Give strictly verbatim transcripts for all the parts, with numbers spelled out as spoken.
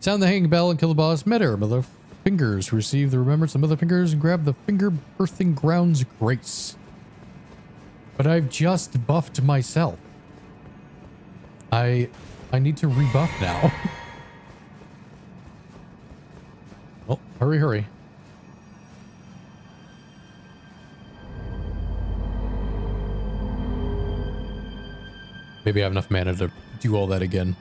Sound the hanging bell and kill the boss. Meta, mother fingers. Receive the remembrance of mother fingers and grab the finger birthing grounds grace. But I've just buffed myself. I I need to rebuff now. Well, hurry, hurry. Maybe I have enough mana to do all that again.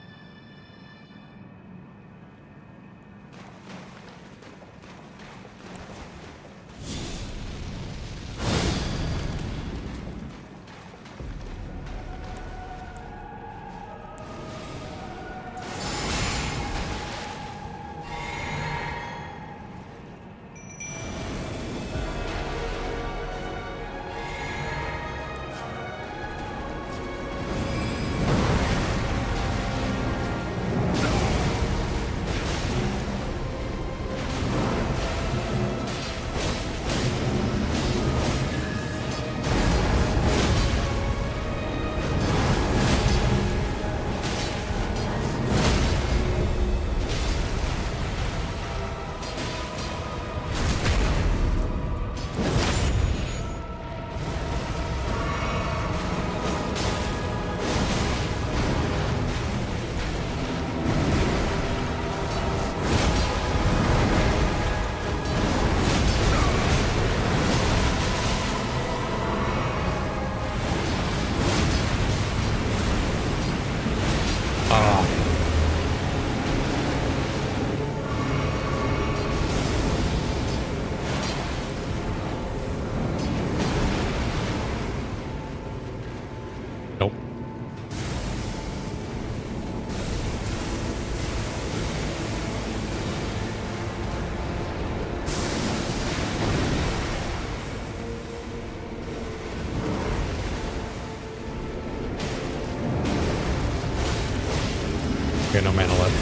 Okay, no mana left.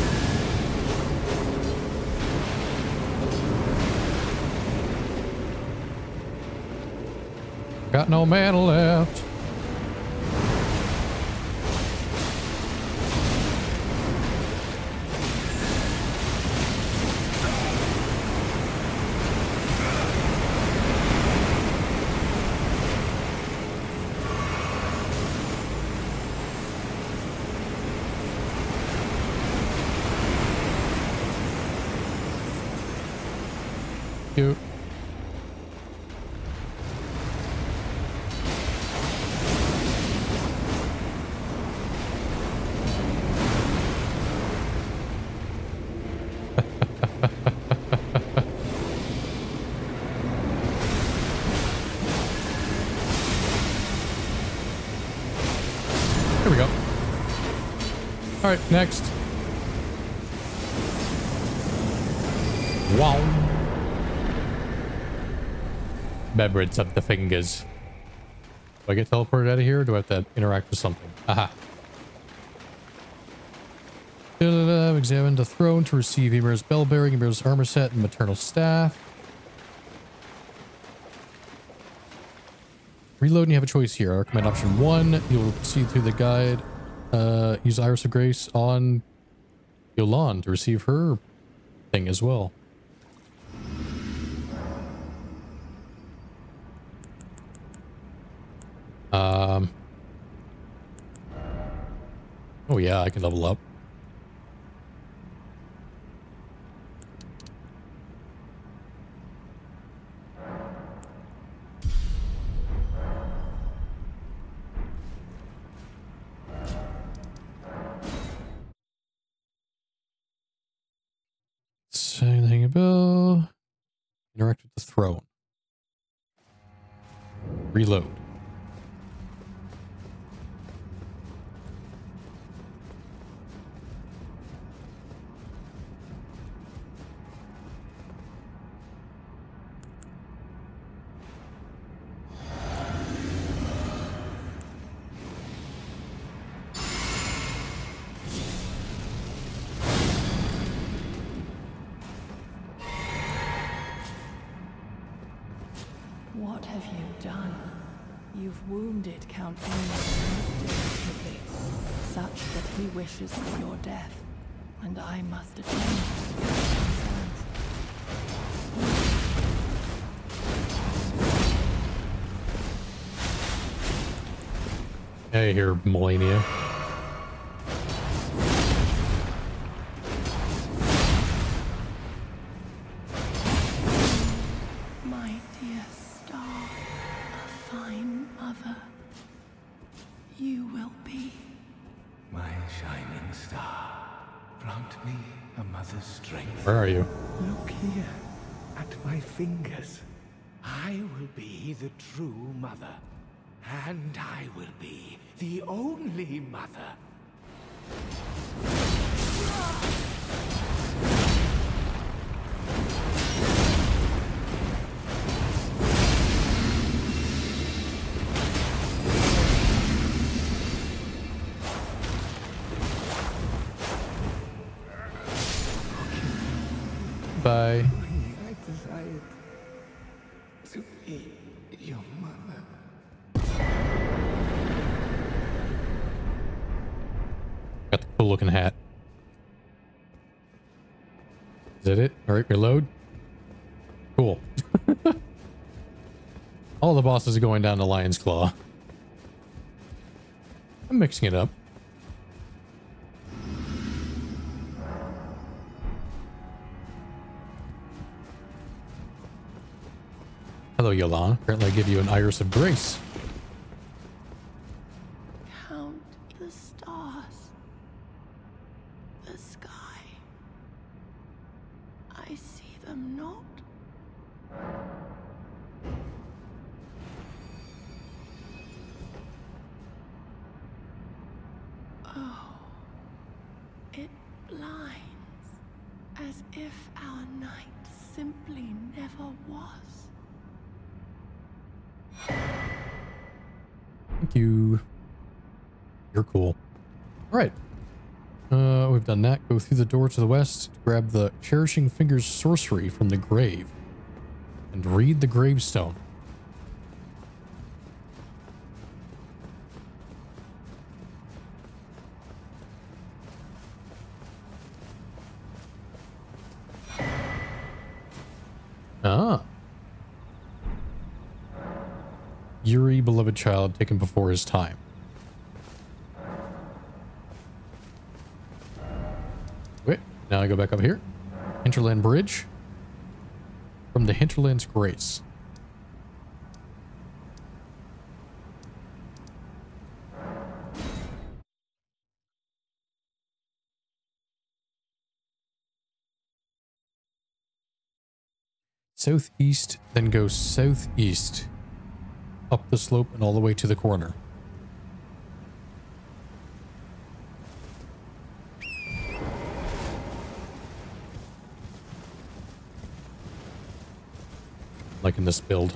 Got no mana left. Cute. Here we go. All right, next. Wow. Beverage of the fingers. Do I get teleported out of here or do I have to interact with something? Aha. Examine the throne to receive Ymir's bell bearing, Ymir's armor set, and maternal staff. Reload and you have a choice here. I recommend option one. You'll proceed through the guide. Uh, use Iris of Grace on Yolan to receive her thing as well. Um. Oh yeah, I can level up. Anything about interact with the throne. Reload. What have you done? You've wounded Count Amos desperately, such that he wishes for your death. and I must attend to their concerns. Hey here, Melania. My dear star, a fine mother, you will be. My shining star, grant me a mother's strength. Where are you? Look here, at my fingers. I will be the true mother. And I will be the only mother. Bye. I desired to be your mother. Got the cool looking hat. Is that it? All right, reload. Cool. All the bosses are going down to Lion's Claw. I'm mixing it up. Hello, Yolan. Apparently I give you an Iris of Grace. Count the stars, the sky. I see them not. Oh, it blinds, as if our night simply never was. Thank you. You're cool. All right. Uh, we've done that. Go through the door to the west to grab the Cherishing Fingers sorcery from the grave and read the gravestone. Ah. Yuri, beloved child, taken before his time. Wait, now I go back up here. Hinterland Bridge. From the Hinterland's Grace. Southeast, then go southeast. Up the slope and all the way to the corner. Like in this build.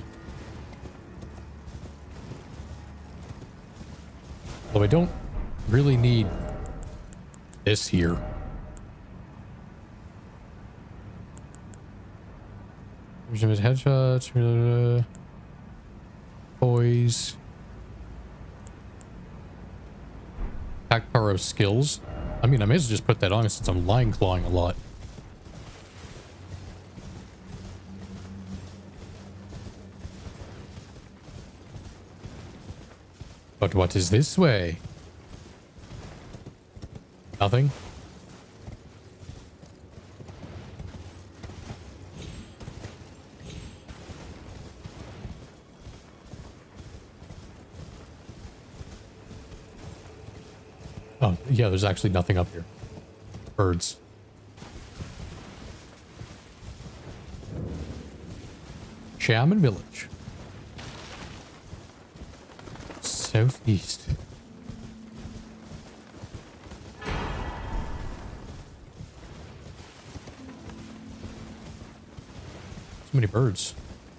Although I don't really need this here. Headshots. Boys. Pack power of skills. I mean, I may as well just put that on since I'm line clawing a lot. But what is this way? Nothing? Oh, yeah, there's actually nothing up here. Birds. Shaman Village. Southeast. So many birds.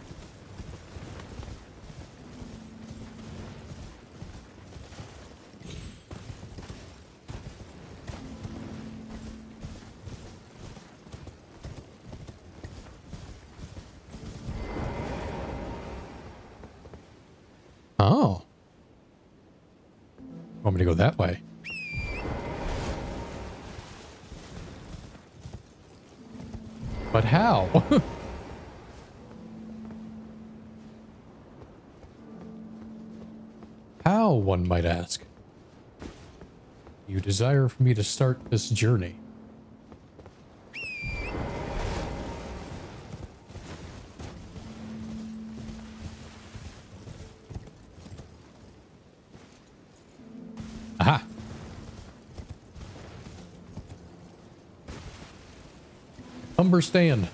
Oh. Want me to go that way? But how? How, one might ask? You desire for me to start this journey? Aha! Understand.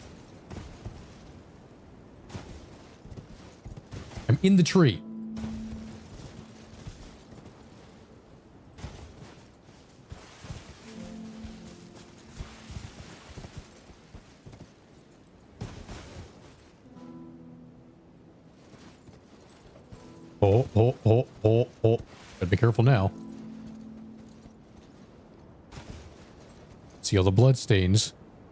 I'm in the tree. Oh, oh, oh, oh, oh. Gotta be careful now. See all the blood stains.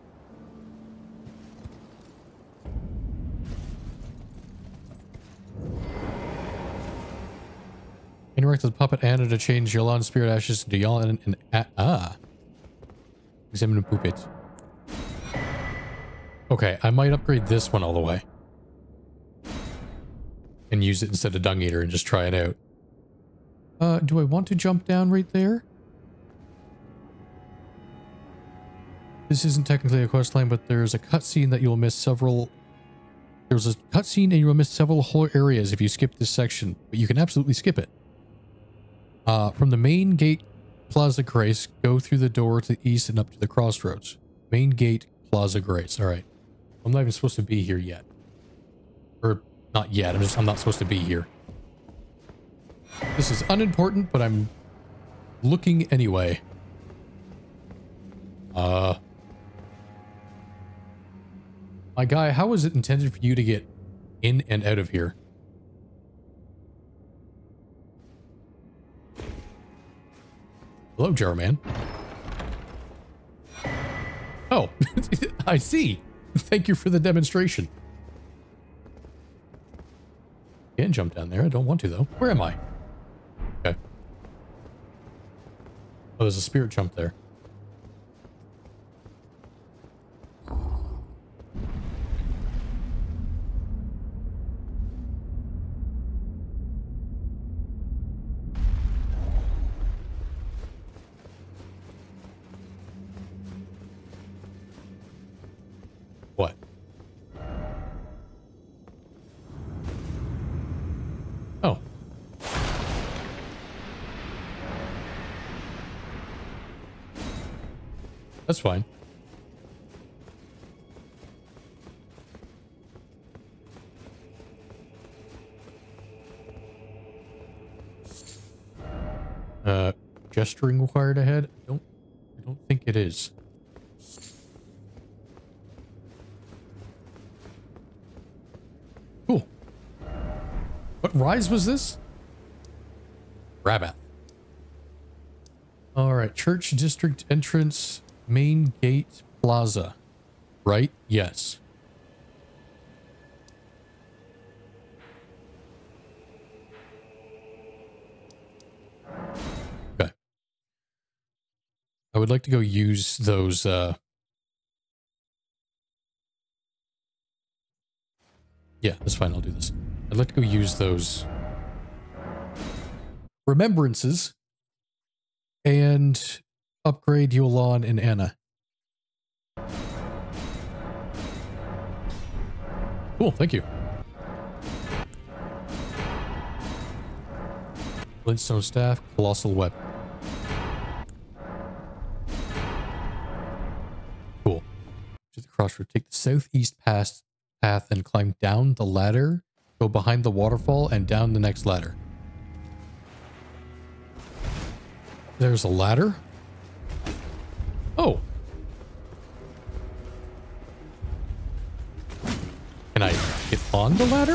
Interact with Puppet Anna to change Yolan's spirit ashes into Yolan and, and ah. Examine and poop it. Okay, I might upgrade this one all the way. And use it instead of Dung Eater and just try it out. Uh, do I want to jump down right there? This isn't technically a quest line, but there's a cutscene that you'll miss several... There's a cutscene and you will miss several whole areas if you skip this section, but you can absolutely skip it. Uh, from the main gate, Plaza Grace, go through the door to the east and up to the crossroads. Main gate, Plaza Grace. All right. I'm not even supposed to be here yet. Or not yet. I'm just, I'm not supposed to be here. This is unimportant, but I'm looking anyway. Uh, my guy, how is it intended for you to get in and out of here? Hello, Jar Man. Oh, I see. Thank you for the demonstration. Can't jump down there. I don't want to, though. Where am I? Okay. Oh, there's a spirit jump there. What? Oh. That's fine. Uh, gesturing required ahead? I don't, I don't think it is. Cool. What rise was this? Rabbit. All right, church district entrance, main gate, plaza. Right? Yes. Okay. I would like to go use those, uh... yeah, that's fine. I'll do this. I'd like to go use those remembrances and upgrade Yolan and Anna. Cool, thank you. Flintstone staff, colossal weapon. Cool. To the crossroad, take the southeast path path and climb down the ladder, go behind the waterfall and down the next ladder. There's a ladder? Oh. Can I get on the ladder?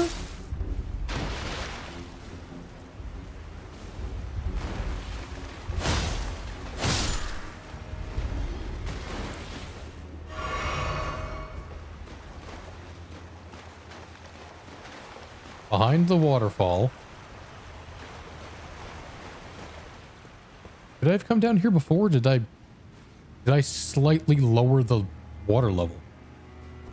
Behind the waterfall. Did I have come down here before? Did I... Did I slightly lower the water level?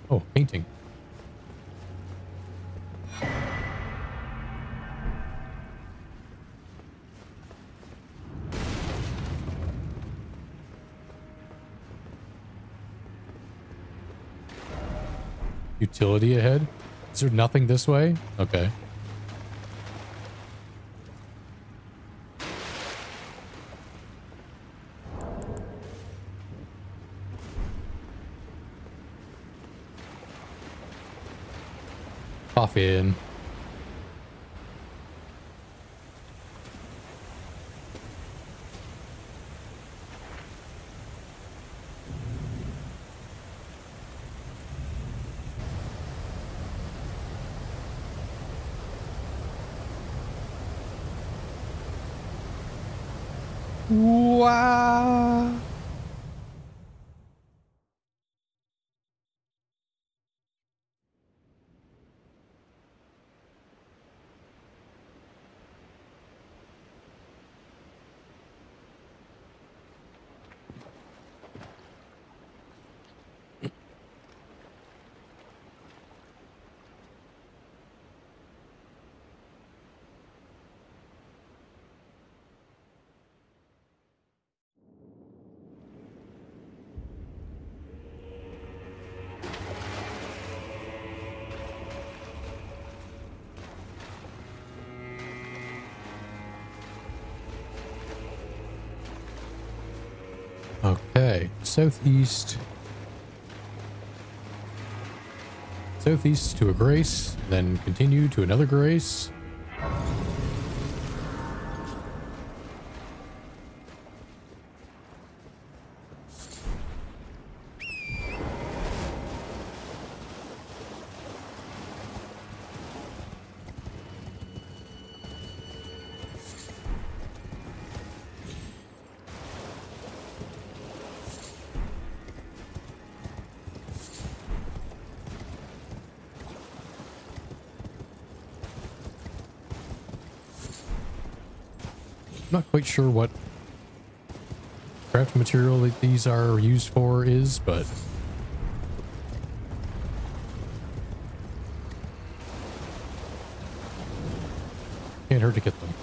Oh, painting. Utility ahead? Is there nothing this way? Okay. In. Wow. Okay, southeast. Southeast to a grace, then continue to another grace. Not quite sure what craft material that these are used for is, but can't hurt to get them.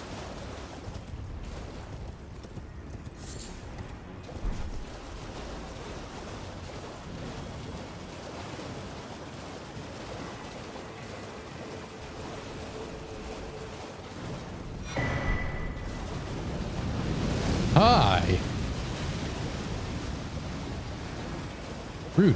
Hi. Rude.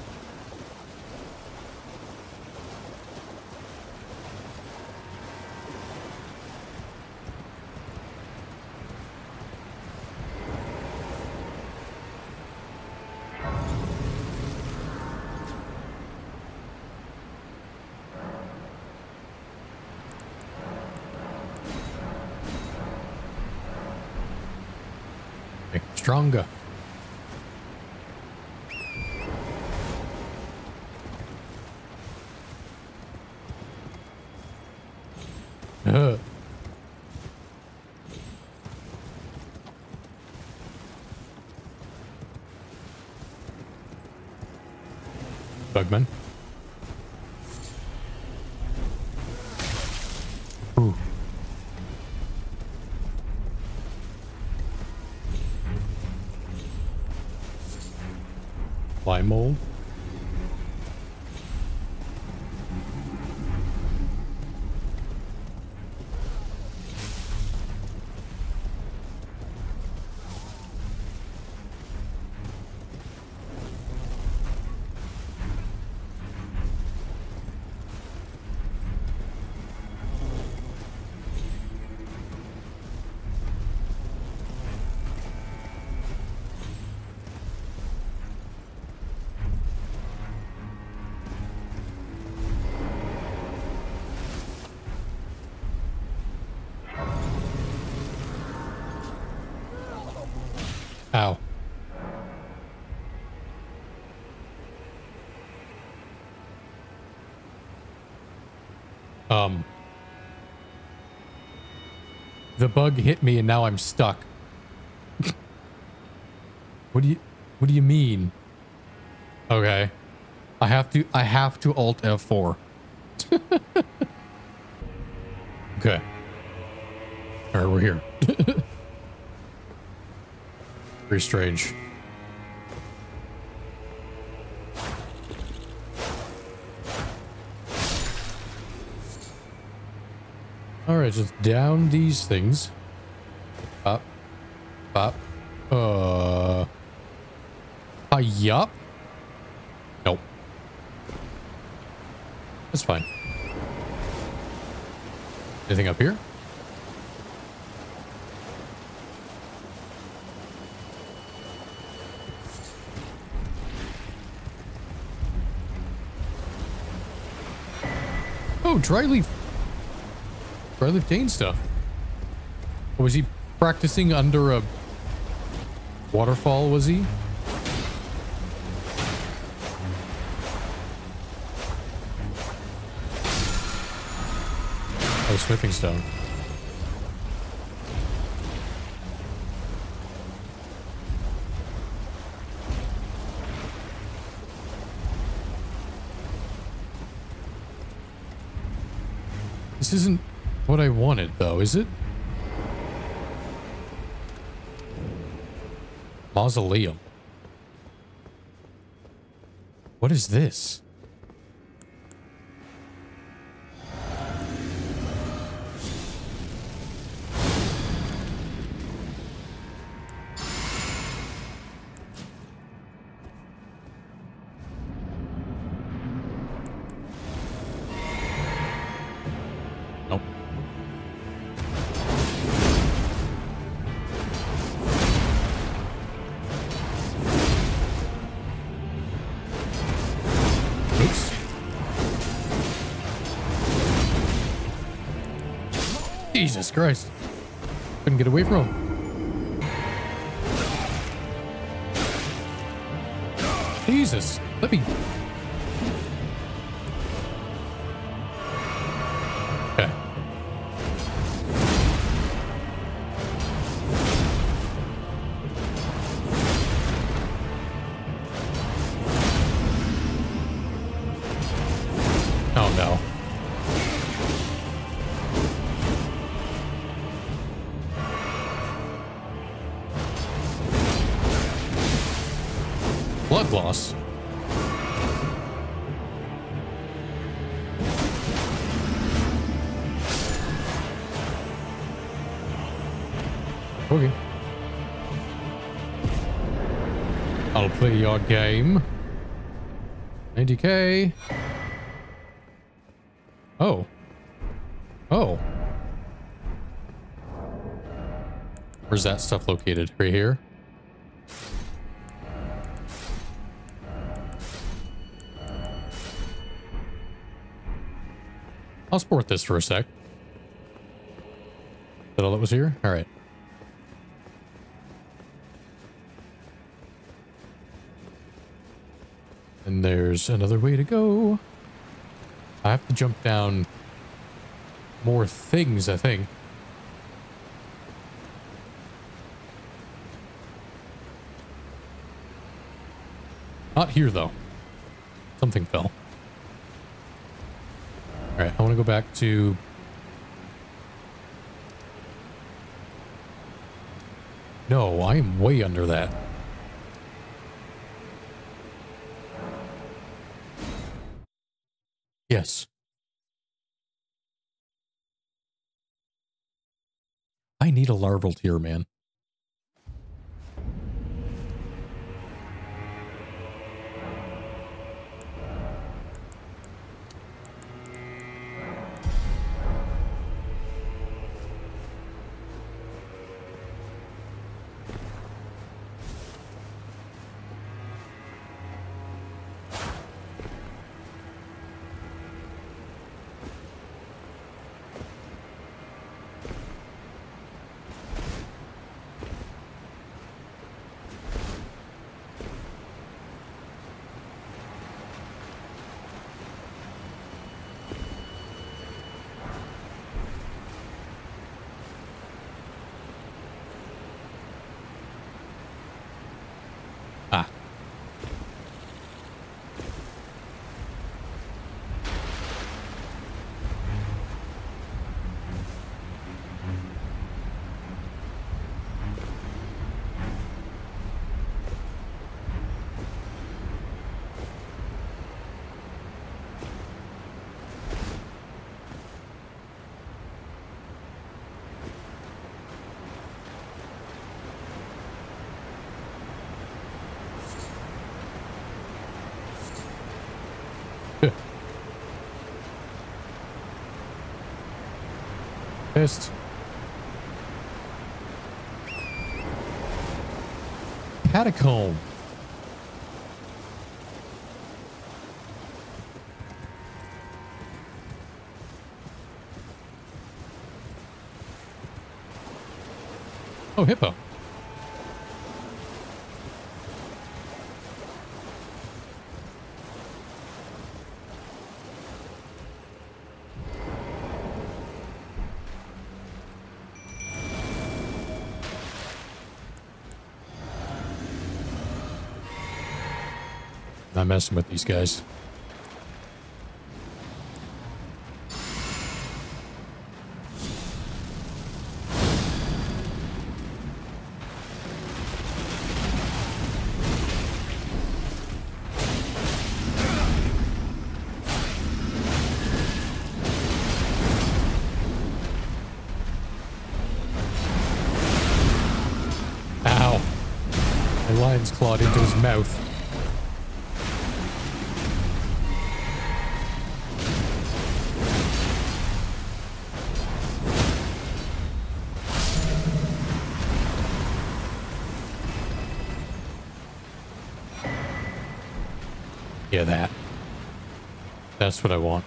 Stronger. Uh. Bugman. Ooh. Fly mold. Ow. Um. The bug hit me and now I'm stuck. What do you, what do you mean? Okay. I have to, I have to alt F four. Okay. All right, we're here. Very strange. All right, just down these things. Up, up. Uh. Yup. Nope. That's fine. Anything up here? Oh, dry leaf. Dry leaf Dane stuff. Was he practicing under a waterfall, was he? Oh, smithing stone. This isn't what I wanted, though, is it? Mausoleum. What is this? Jesus Christ. Couldn't get away from him. Jesus. Let me... Okay. Oh no. Blood loss. Okay. I'll play your game. ninety K. Oh. Oh. Where's that stuff located? Right here? I'll sport this for a sec. Is that all that was here? All right. And there's another way to go. I have to jump down more things, I think. Not here, though. Something fell. All right, I want to go back to... No, I am way under that. Yes. I need a larval tier, man. pissed. Catacomb. Oh, hippo. Not messing with these guys. Ow. My lion's clawed into his mouth. Yeah, that. That's what I want.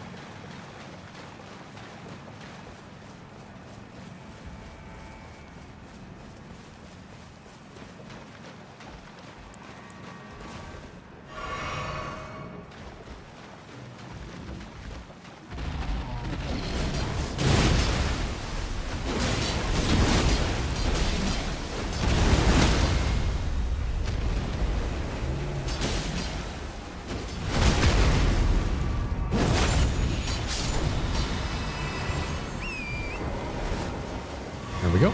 There we go.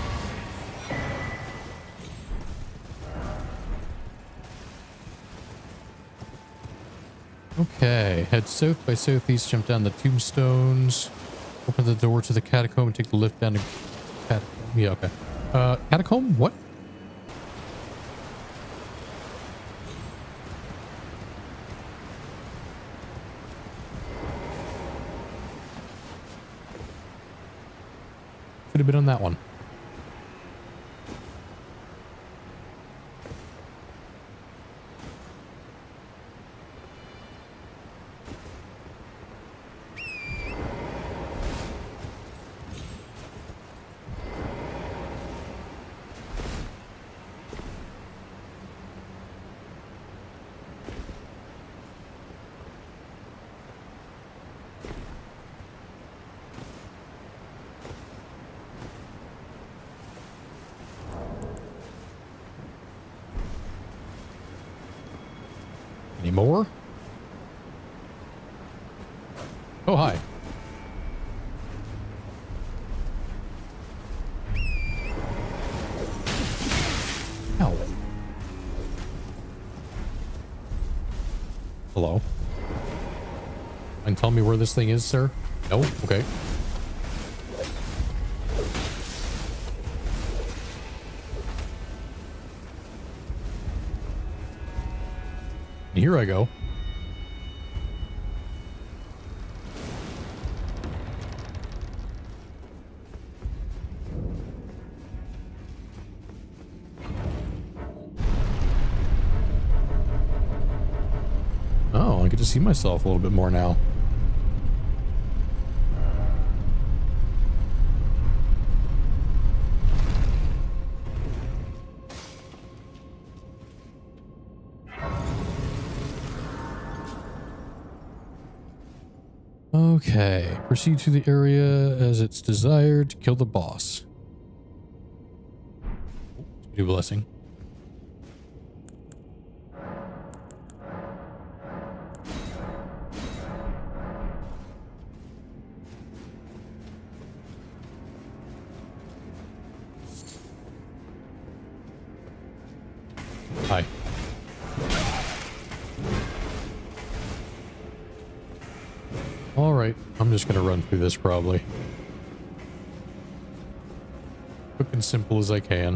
Okay, head south by southeast, jump down the tombstones, open the door to the catacomb, and take the lift down to catacomb. Yeah, okay. Uh, catacomb? What? Should have been on that one. Any more? Oh, hi. Ow. Hello? And tell me where this thing is, sir? No? Okay. Here I go. Oh, I get to see myself a little bit more now. Okay, proceed to the area as it's desired to kill the boss. New blessing. Hi. All right, I'm just gonna run through this probably. Quick and simple as I can.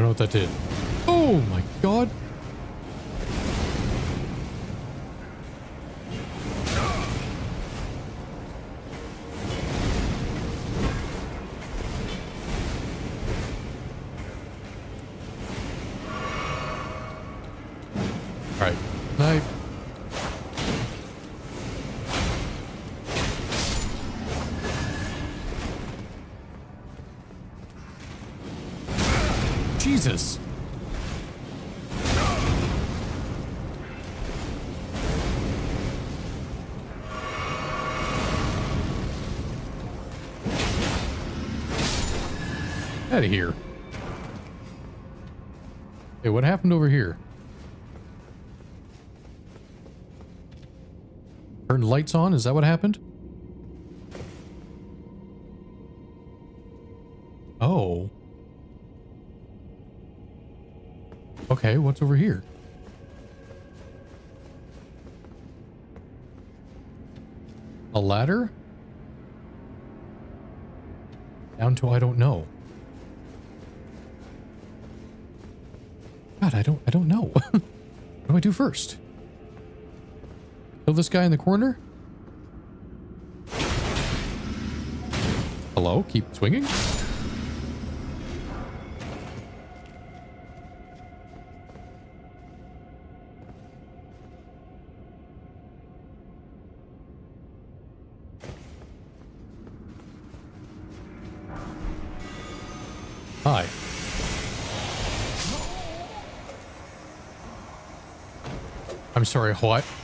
don't know what that did. Oh my god. All right. Knife. Jesus. Out of here. Hey, what happened over here? Turned lights on? Is that what happened? Oh. Okay, what's over here? A ladder? Down to I don't know. God, I don't I don't know. What do I do first? Kill this guy in the corner? Hello? Keep swinging? Hi. I'm sorry, what?